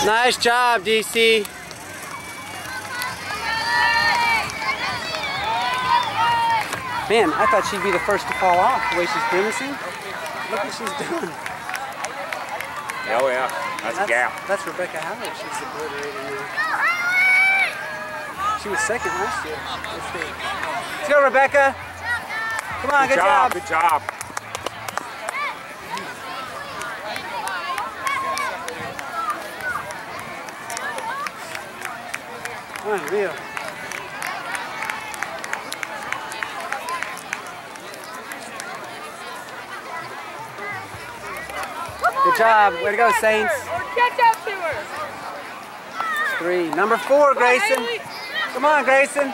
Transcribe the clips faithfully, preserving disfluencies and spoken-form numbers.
Nice job, D C. Man, I thought she'd be the first to fall off the way she's grimacing. Look what she's doing. Oh yeah, that's, that's a gap. That's Rebecca Howard. She's obliterating now. She was second last year. Let's see. Let's go, Rebecca. Come on, good, good job. Good job. Unreal. Good job. Way to go, Saints. Catch up to her. Three. Number four, Grayson. Come on, Grayson.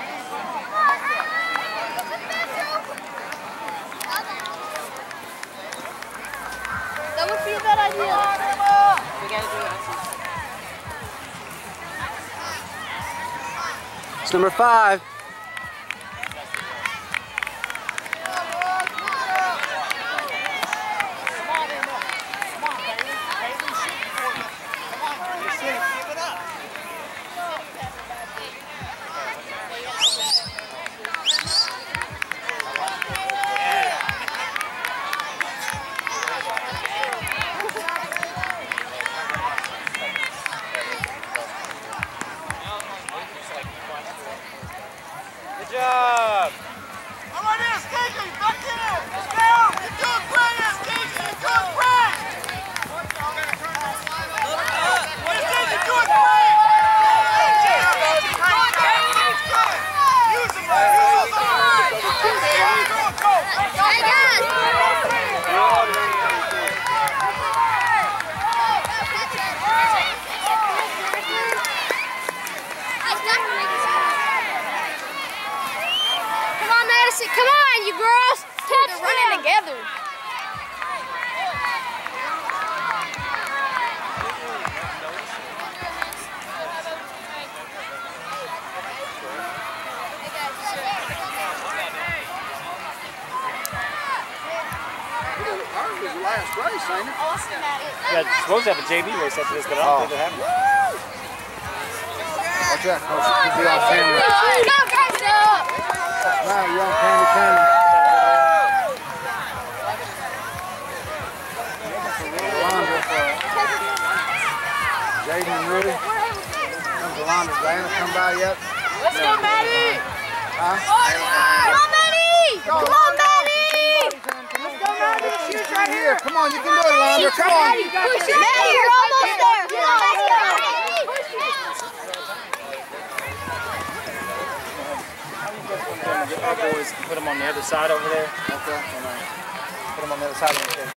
That would be a bad idea. We gotta do it. It's number five. Good job. Come on in, Stinky. Back in it. Let's go. You're doing great, Stinky. You're doing great. Stinky, you're doing great. Use him, man. Use him. Go, go. Hey, guys. Come on, you girls! They're running together. Ours was the last race, ain't it? Yeah, it's supposed to have a J V race after this, but I don't think it happened. Watch that, Coach. Could be off camera. Go, guys, go! Now you're on Candy County. Jaden and Rudy. Comes Yolanda. Diana come by yet? Let's go, Maddie! Huh? Come on, Maddie! Come on, Maddie! Let's go, Maddie. Shoot right here. Come on, you can do it, Yolanda. Come on. Maddie, you're almost there. Come on, let's go, Maddie! Our boys put them on the other side over there. Okay. Put them on the other side of the